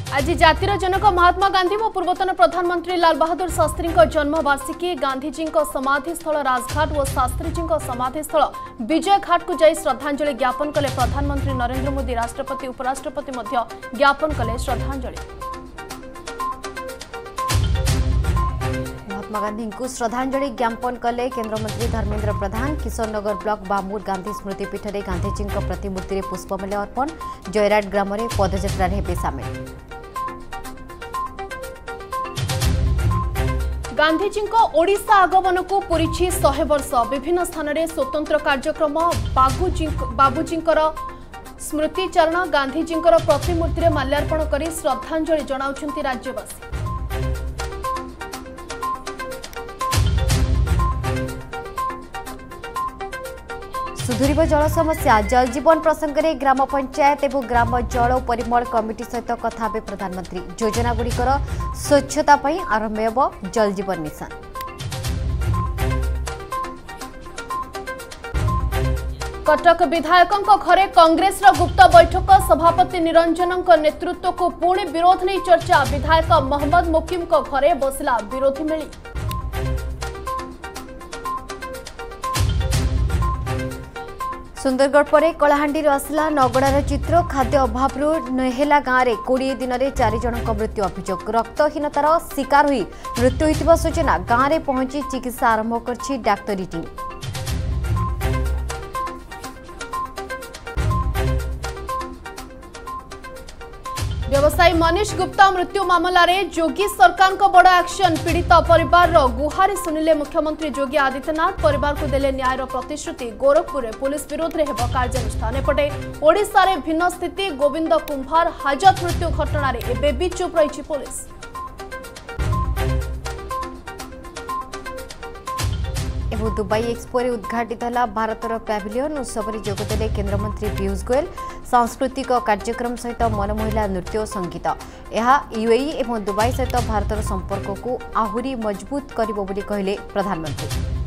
आज जातिर जनक महात्मा गांधी और पूर्वतन प्रधानमंत्री लाल बहादुर शास्त्री जन्मवार्षिकी गांधीजी समाधिस्थल राजघाट और शास्त्रीजी समाधिस्थल विजय घाट को जाई श्रद्धांजलि ज्ञापन कले प्रधानमंत्री नरेंद्र मोदी। राष्ट्रपति उपराष्ट्रपति ज्ञापन कले श्रद्धांजलि। महात्मा गांधी को श्रद्धांजलि ज्ञापन कले केंद्र मंत्री धर्मेंद्र प्रधान। किशोरनगर ब्लॉक बामूर गांधी स्मृतिपीठ में गांधीजी प्रतिमूर्ति में पुष्पमाल्य अर्पण। जयराट ग्राम में पदयात्रा हेबे सामिल। गांधीजी ओडिशा आगमन को पूरी 100 वर्ष। विभिन्न स्थान में स्वतंत्र कार्यक्रम। बाबूजी स्मृतिचारण गांधीजी प्रतिमूर्ति में माल्यार्पण कर श्रद्धांजलि जनाउछंती राज्यवासी। सुधुरिब जल समस्या। जल जीवन प्रसंग में ग्राम पंचायत एवं ग्राम जल और परिमल कमिटी सहित कथा हे प्रधानमंत्री। योजना गुड़िकर स्वच्छता पर आरंभ हेब जल जीवन मिशन। कटक विधायकों घरे कांग्रेस गुप्त बैठक। सभापति निरंजन नेतृत्व को पुणी विरोध नहीं चर्चा। विधायक मोहम्मद मुकीम घरे बसला विरोधी मेली। सुंदरगढ़ पर कलाहांडी आसला नगड़ार चित्र। खाद्य अभाव नेहेला गाँव में 20 दिन में 4 जन मृत्यु अभियोग। रक्तहीनतार शिकार हुई मृत्यु होइतिबा सूचना। गाँव में पहुंची चिकित्सा आरंभ करछि डाक्तरी टीम। व्यवसायी मनीष गुप्ता मृत्यु मामला रे योगी सरकार को बड़ एक्शन। पीड़ित परिवार गुहारी सुनिले मुख्यमंत्री योगी आदित्यनाथ। परिवार को देले न्यायर प्रतिश्रुति। गोरखपुर में पुलिस विरोध में हेब कार्यानुष्ठान। एपटे ओडिशा रे भिन्न स्थिति। गोविंद कुंभार हाजत मृत्यु घटना रे एबे भी चुप रही पुलिस। एवं दुबई एक्सपो रे उद्घाटित है भारतर पैविलियन। उत्सव में जोगदेले केंद्रमंत्री पीयूष गोयल। सांस्कृतिक कार्यक्रम सहित मनमोहिला नृत्य और संगीत। यह यूएई एवं दुबई सहित भारतर संपर्क को आहुरी मजबूत करिबो बोली कहले प्रधानमंत्री।